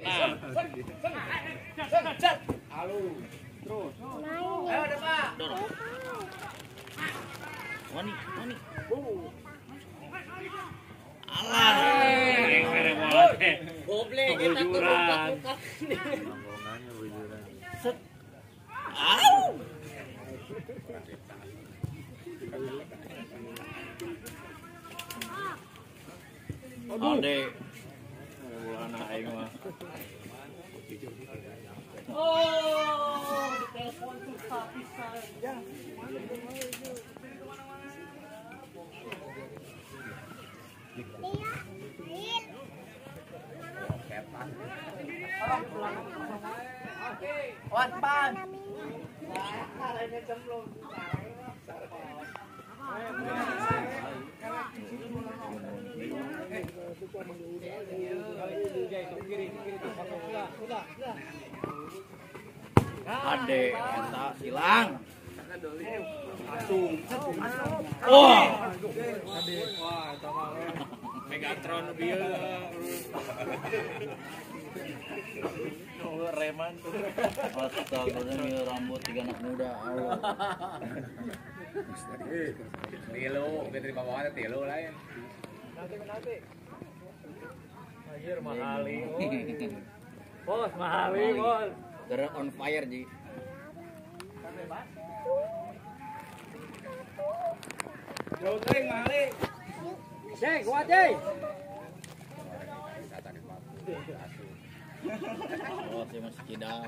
Nah. Halo. Terus. Ayo depan. Wani. Alah. Goblek kita bujuran. Rombongannya bujuran. Set. Au. Ade. Anak aing mah. Oh, telepon susah pisan. Ya. Wan pan. Lainnya cemplung. Ade, eta silang. Wah. Ade, wah eta mah. Megatron bieu. Reman. Astagfirullah, rambut tiga anak muda. Tilo, kita di bawah ada tilo lain. Nanti. Anjir mahali. Bos, mahali, bos. Girl on fire, Ji. Jauh tring mahali. Cek, kuat, Ji. Oh, si Mas Kidal.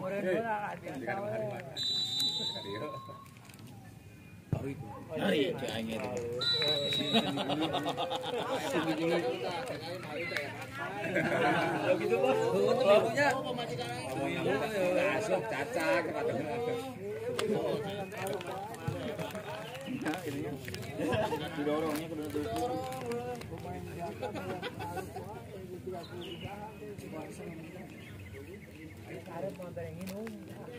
Hari cek aing itu. Gitu bos. Ibunya. Masuk cacak. Nah, ininya. Didorongnya kudu tutup. Ada motor yang minum.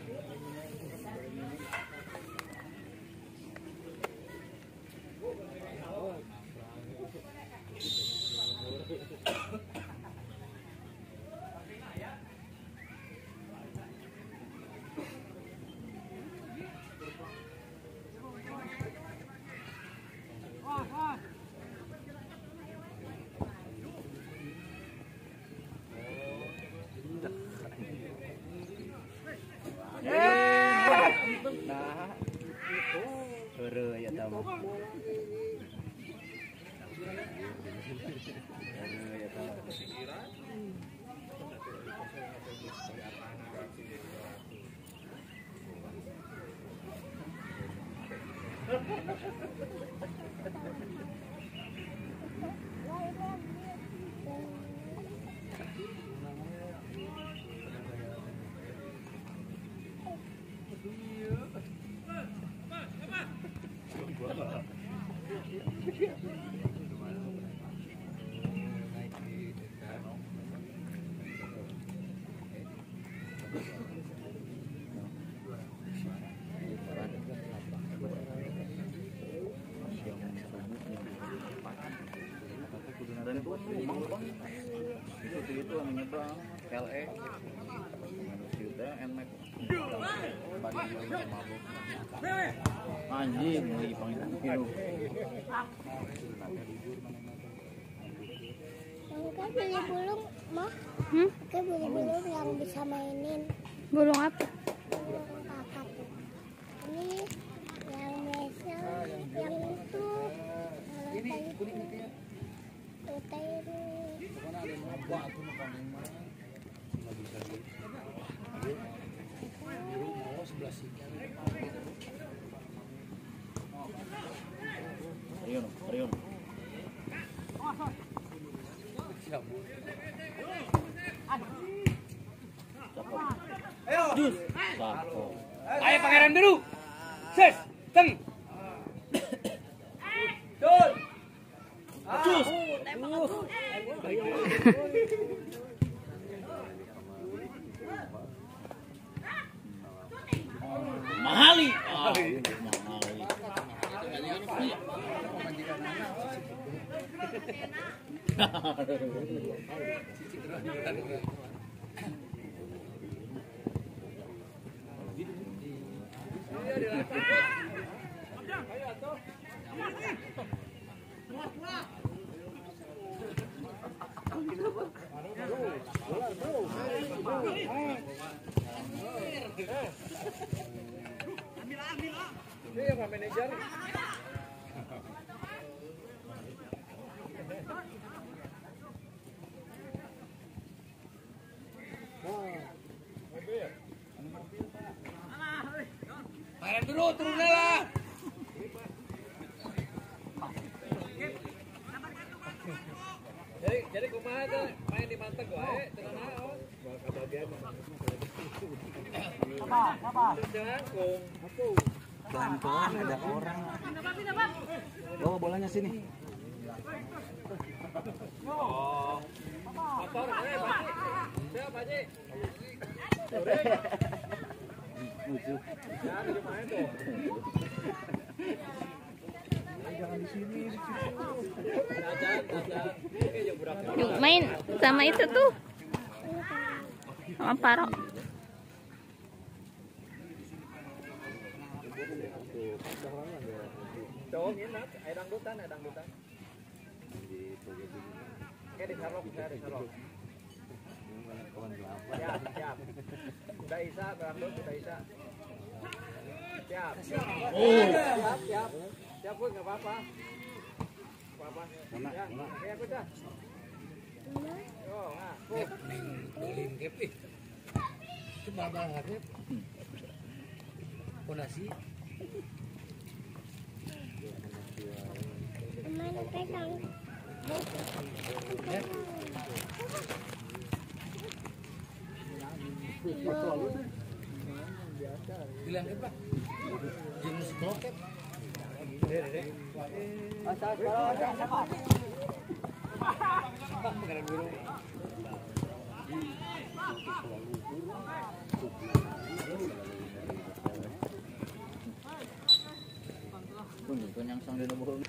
Ya tahu. Itu menyeberang LE anjing lagi panggil hidup. Kan beli bulung mah? Kan beli bulung yang bisa mainin. Bulung apa? Bulung kakap. Ini yang biasa, yang itu. Ini kuning itu ya. Itu ini. Mana ada apa aku mau panen mah? Enggak bisa di. Mau sebelah sini. Rion. Ayo. Jus. Ayo pangeran biru. Ses, teng. Dul. Jus. Mahali. Ini yang Pak Manajer. Main dulu, turun lah. Jadi kumaha tuh main di manteg wae, tenang naon. Kebagian. Apa? Jangkung. Pelan-pelan ada orang. Bawa bolanya sini. Oh. Motor, Pak. Siap, Pak Ji. Lucu. Ya, di mana tuh? Jangan di sini, di situ. Yuk main sama itu tuh. Sama Paro. Cowok nginap, air dangdutan. Oke, di Sarok. Siap. Udah Isa, berangdut, udah Isa. Siap. Siap, pun nggak apa-apa. Ya, oke, aku dah. Oh, nah. Dolin kep ih. Itu babal kep. Pondasi. Mana pegang? Bilang kep lah. Jenis krokep. Pun yang sang di nomor.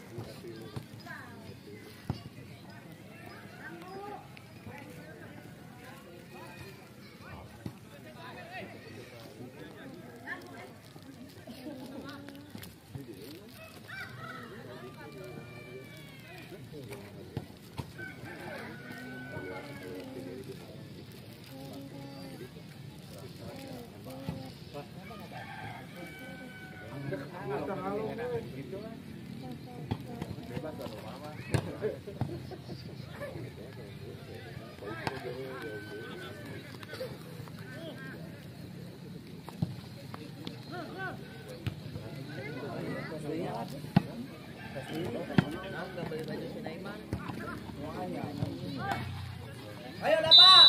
Ayo dah, Pak.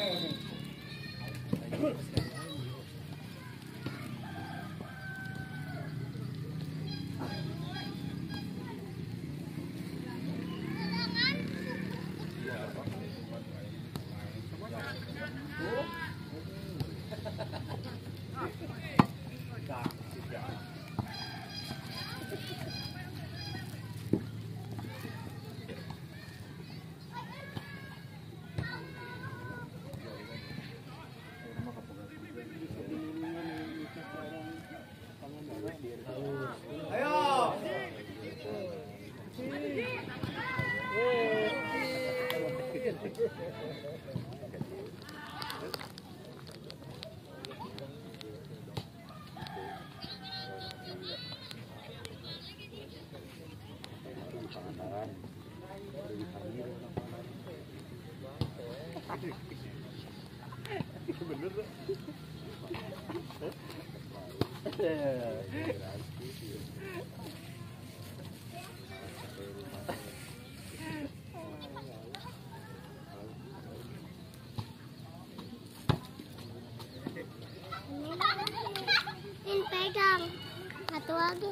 Ini pegang. Satu lagi.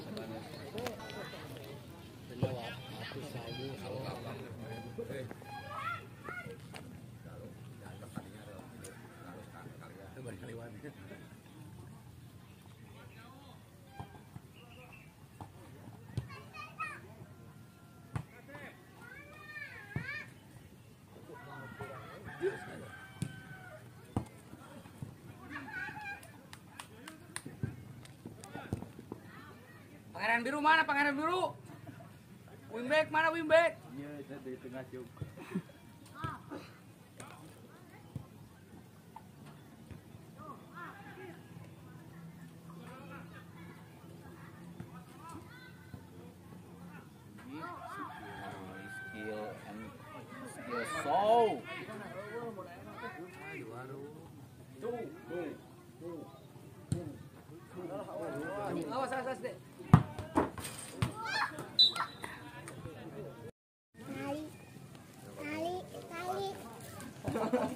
Pangeran biru mana? Pangeran biru. Wingback mana wingback? Iya, di tengah cuk. Awas, awas, Dek. Tali.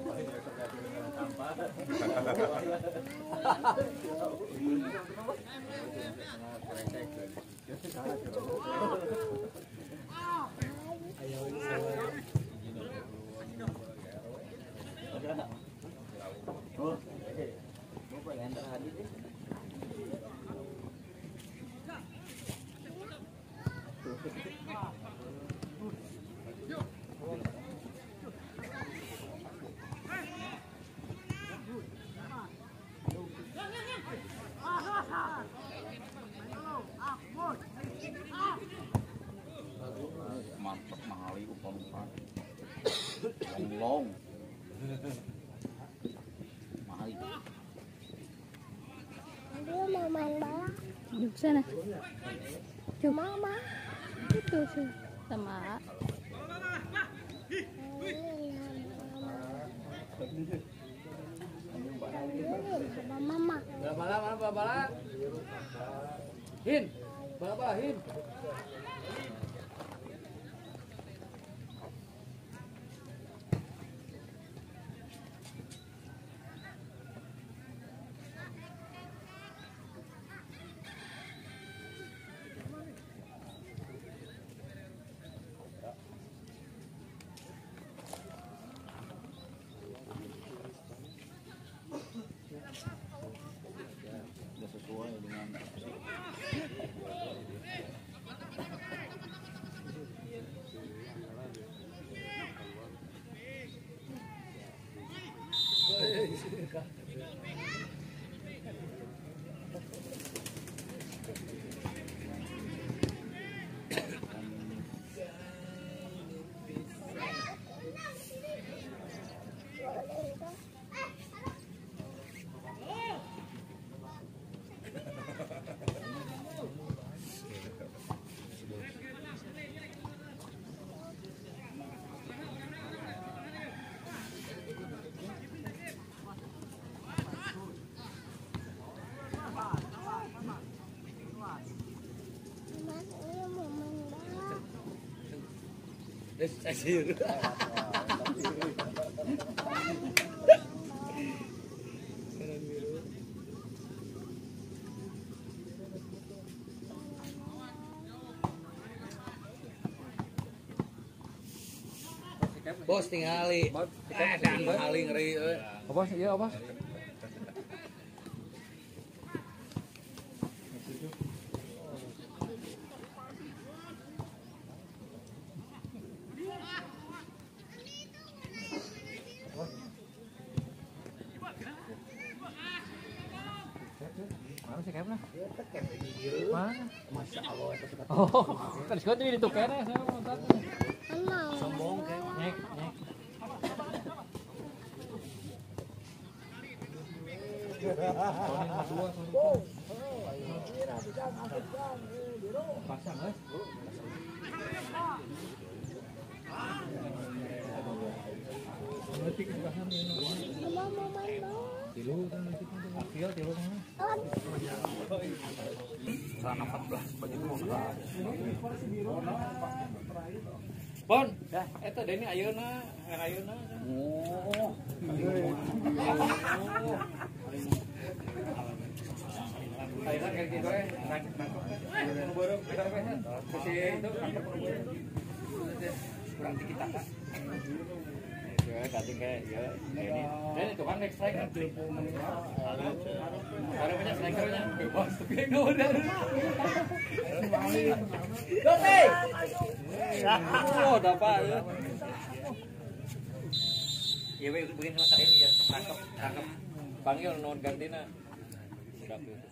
Mantap mahali upah-upah. Long. Mahali. Dia mau main bola. Di sana. Cuma mama. Itu sih. Sama. Mama. Bala. Hin. Bala, Hin. Sudah sesuai dengan Bos tingali. Tingali ngeri euy. Apa sih? Iya apa? Mana sih kemana? Mana? Masya Allah. Oh, kan sekarang jadi tukar ya saya mau tanya. Sombong kayak. Nyek. Pasang guys. Ngetik pasang ini. Mama mau main bola. Tilu kan ngetik itu. Akil tilu kan. sana 14 baju bola. Pon, eta Deni ayeuna, ayeuna. Oh. Ayeuna kayak gitu ya. Baru kita besan. Si itu kurang dikit tak. Ya, tadi kayak ya Deni. Deni itu kan next striker. Ada banyak strikernya. Bebas tapi enggak ada. Dote. Oh, dapat ya. Ya, begini sama saya ya. Tangkap. Panggil non gantina. Udah.